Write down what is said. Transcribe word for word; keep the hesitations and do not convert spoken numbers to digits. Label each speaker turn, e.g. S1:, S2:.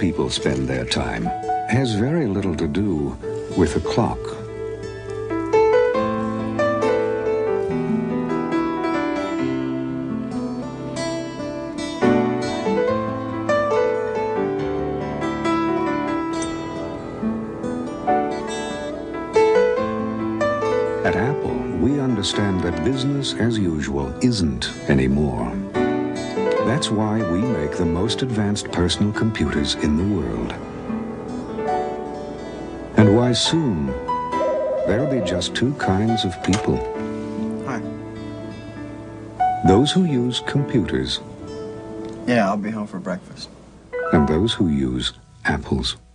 S1: people spend their time has very little to do with a clock. At Apple, we understand that business as usual isn't anymore. That's why we make the most advanced personal computers in the world. And why soon, there'll be just two kinds of people.
S2: Hi.
S1: Those who use computers.
S2: Yeah, I'll be home for breakfast.
S1: And those who use apples.